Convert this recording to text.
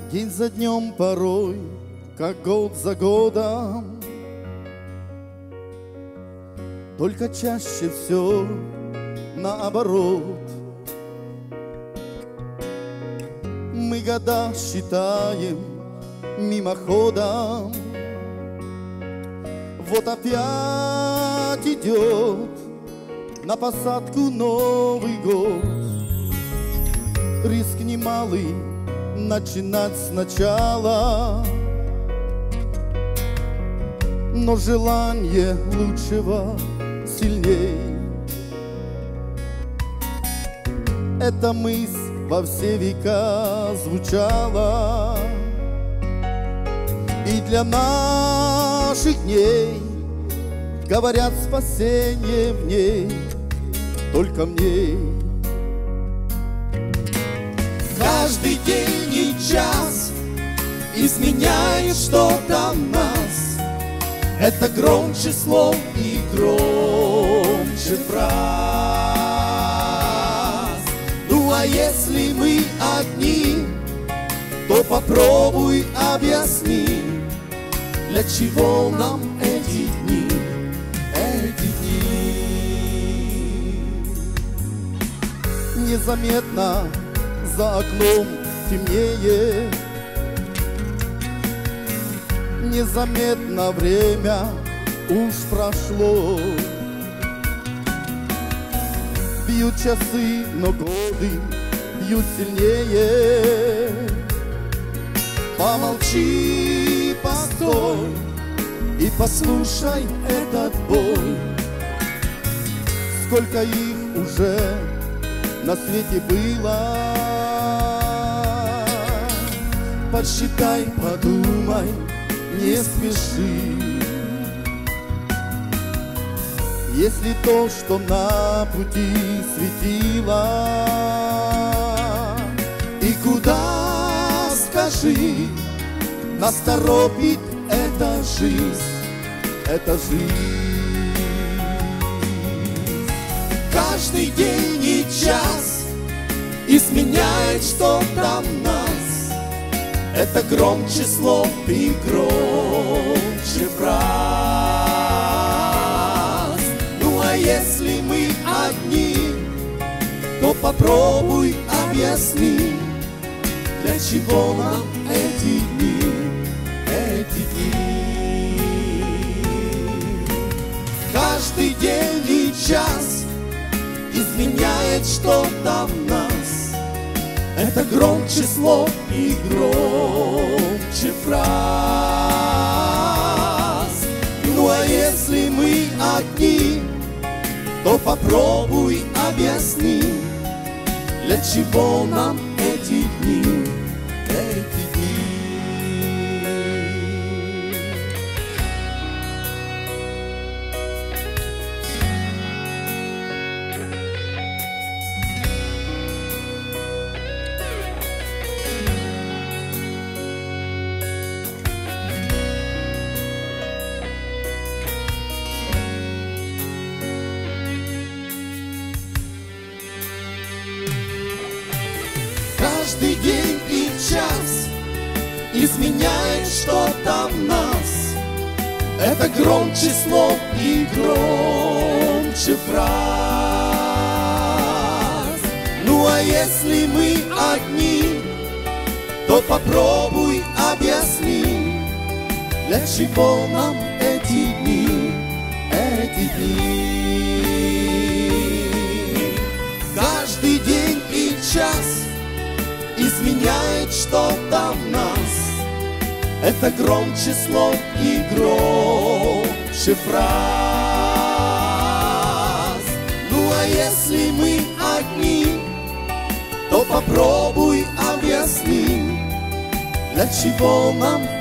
День за днем порой, как год за годом, только чаще все наоборот. Мы года считаем мимоходом. Вот опять идет на посадку Новый год. Риск немалый начинать сначала, но желание лучшего сильней. Эта мысль во все века звучала, и для наших дней говорят, спасение в ней только в ней. Каждый день и час изменяет что-то в нас. Это громче слов и громче фраз. Ну а если мы одни, то попробуй объясни, для чего нам эти дни, эти дни. Незаметно за окном темнеет, незаметно время уж прошло. Бьют часы, но годы бьют сильнее. Помолчи, постой и послушай этот бой. Сколько их уже на свете было. Подсчитай, подумай, не спеши. Если то, что на пути светило, и куда, скажи, нас торопит эта жизнь, эта жизнь. Каждый день и час изменяет что-то в нас. Это громче слов и громче фраз. Ну а если мы одни, то попробуй объясни, для чего нам эти дни, эти дни. Каждый день и час изменяет что-то в нас. Это громче слов и громче фраз. Ну а если мы одни, то попробуй объясни, для чего нам эти дни, эти дни. Каждый день и час изменяет что-то в нас. Это громче слов и громче фраз. Ну а если мы одни, то попробуй объясни, для чего нам эти дни, эти дни. Каждый день и час изменяет что-то в нас. Это громче слов и громче фраз. Ну а если мы одни, то попробуй объясни, для чего нам